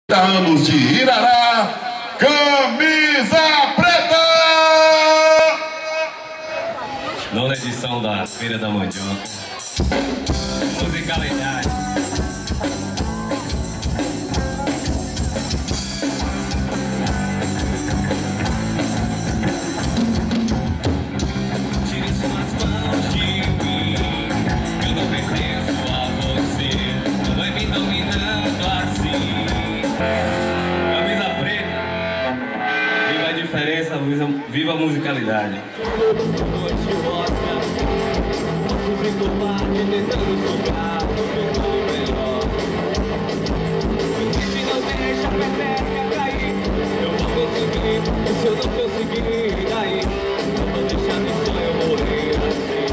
anos de Irará, Kamisa Preta! Nona edição da Feira da Mandioca. Musicalidade. Tire suas mãos de mim, eu não pertenço a você, não é me dominando assim. Kamisa Preta, viva a diferença, viva a musicalidade. Fico parte tentando sugar, tentando melhor. Se não deixa a peteca cair, eu vou conseguir. E se eu não conseguir, daí eu vou deixar de sonho morrer assim.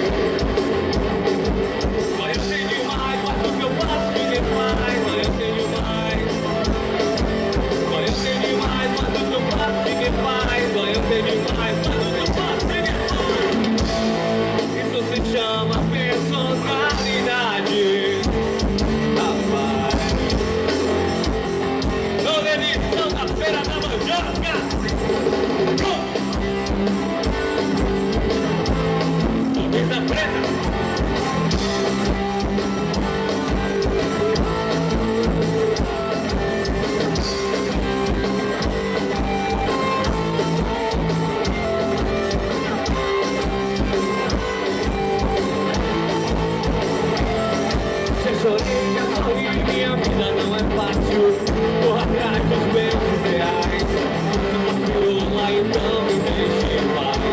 Só eu sei demais, mas o que eu faço me defaz. Só eu sei demais. Só eu sei demais, mas o que eu faço me defaz. Só eu sei demais, mas o que eu faço me defaz. Isso se chama personalidade. Rapaz, nona edição da Feira da Mandioca. Kamisa Preta. Chorei, já sorri, minha vida não é fácil. Corro atrás dos meus ideais. Não vacilou lá, então me deixe em paz.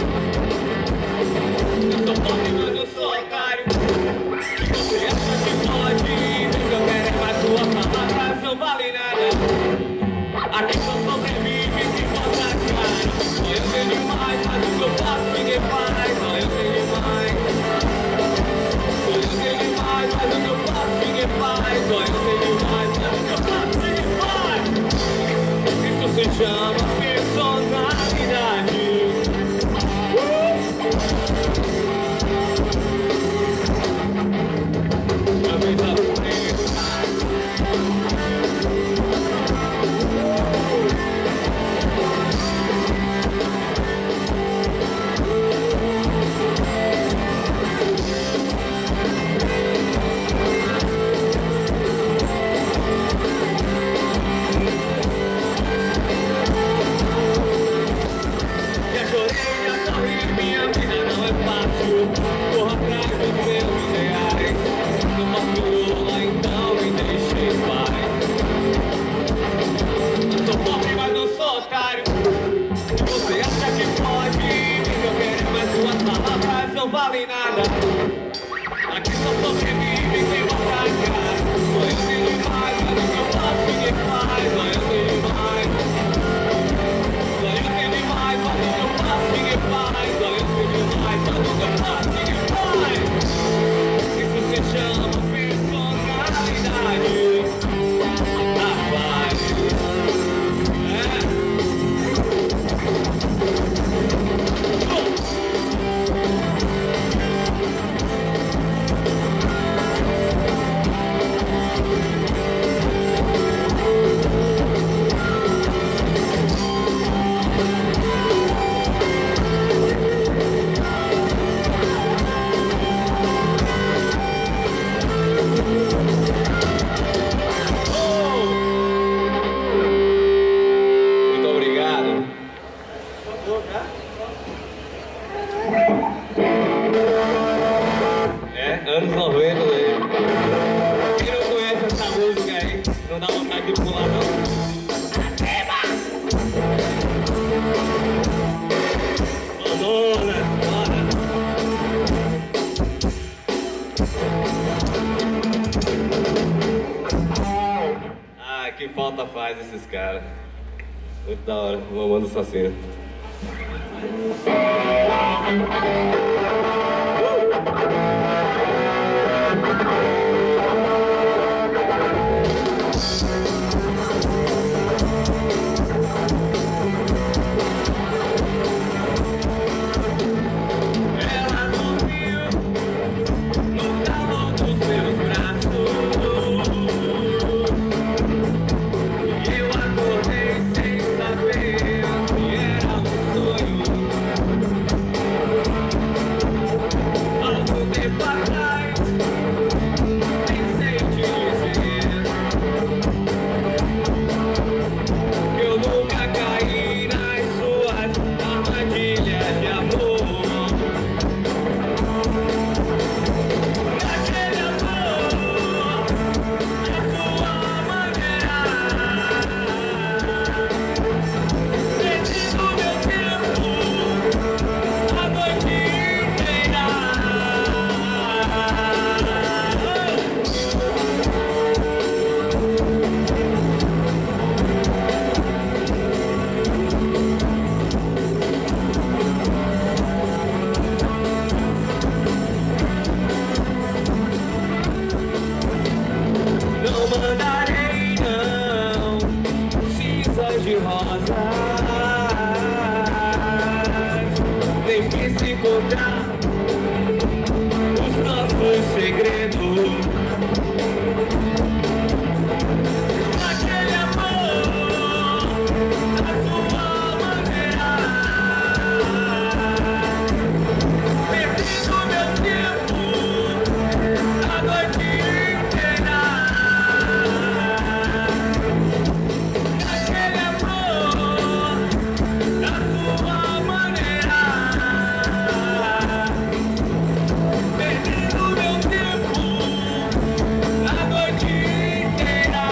Eu sou pobre, mas eu sou otário. E você acha que pode? Mas eu quero é mais suas palavras, não vale nada. Aqui só sobrevive se botar claro. Só eu sei demais, mas o que eu faço ninguém faz. Só eu sei demais. Só eu sei demais, mas o que eu faço ninguém faz. Só eu sei demais, mas o que eu faço ninguém faz. Isso se chama personalidade. Kamisa Preta. Corro atrás dos meus ideais. Não vacilou lá, então me deixe em paz. Eu sou pobre, mas não sou otário. E você acha que pode? Eu quero mais suas palavras, não vale nada. Aqui só sobrevive quem mata a cara. Só eu sei demais, mas o que eu faço ninguém faz. Só eu sei demais. Só eu sei demais, mas o que eu faço ninguém faz. Só eu sei demais, mas o que eu faço ninguém faz. Isso se chama personalidade. Rapaz, anos 90, né? Quem não conhece essa música aí, não dá vontade de pular, não? Eba! Madonna, foda! Ah, que falta faz esses caras. Muito da hora, mamando assassino. Ela não viu no calor dos meus braços. de rosas, nem quis se contar os nossos segredos. Aquele amor, da sua maneira, perdido meu tempo, a noite inteira. Aquele amor, da sua maneira, perdido meu tempo, a noite inteira.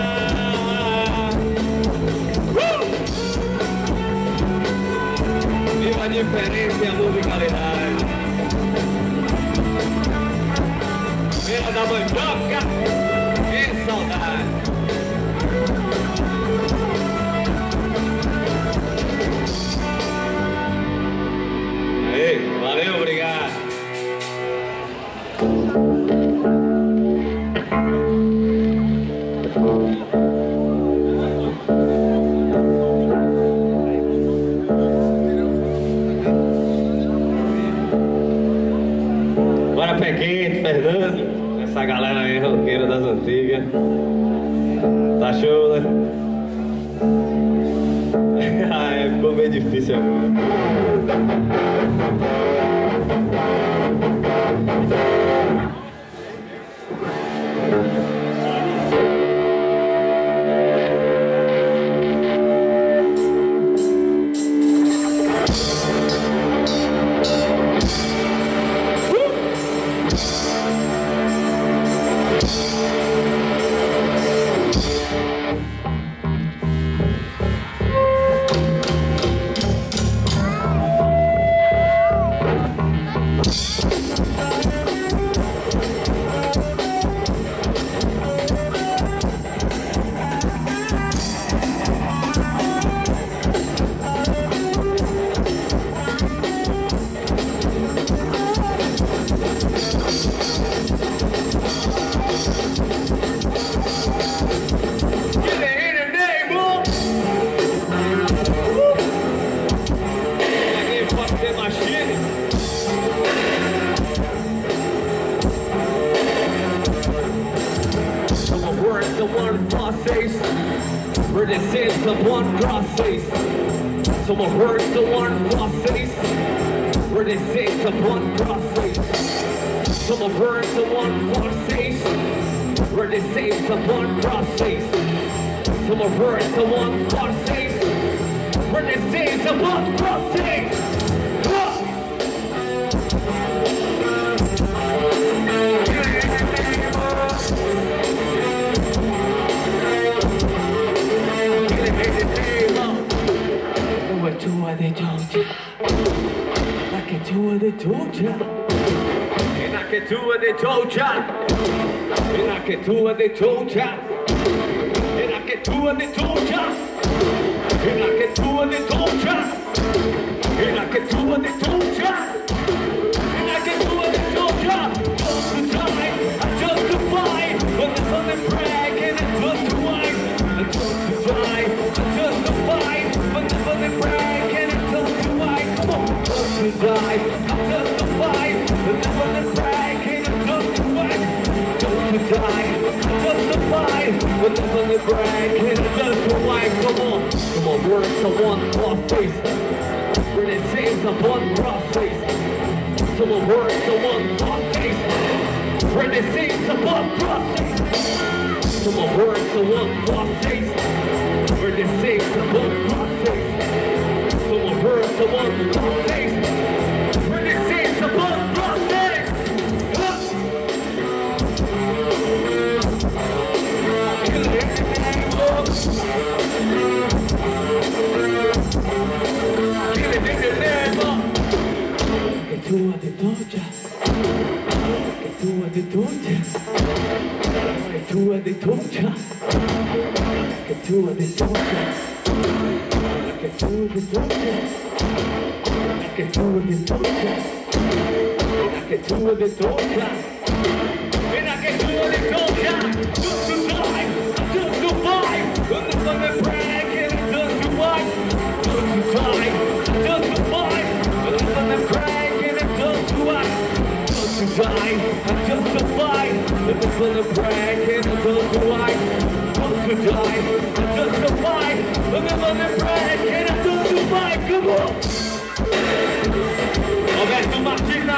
Viva a diferença e a musicalidade. Feira da Mandioca, que saudade. Aí, valeu, obrigado. Bora pé quente, Fernando. Essa galera aí, roqueira das antigas. Tá show, né? Ah, ficou meio difícil agora. Where they say someone crosses, some words the one crosses. Where they say someone crosses, some words the one crosses. Where they say someone crosses, some words the one crosses. Where they say someone crosses. They told ya, I can do what they told ya, and I can do what they told ya, and I can do what they told ya, and I can do what they told ya, and I can do what they told ya, and I can do what they told ya, and I can do what they told ya. Just the time, I justify, but the sun is brag and it's just the wine. I justify, I justify, but the sun is brag. To die, I'm justified, but never the brag, and I'm justified. To die, I'm justified, but never the brag, and I'm justified. Come on, words to one cross face. Where they say someone cross face. Come on, words to one cross face. Where they say someone cross face. Come on, words to one cross face. Where they say someone cross face. Come on, words to one cross face. Just to die, just to survive, but the sun is bragging, it does wanna brag, and I don't do like, want to die, I justify, but I wanna brag, and I don't do like, come on! Roberto Martina!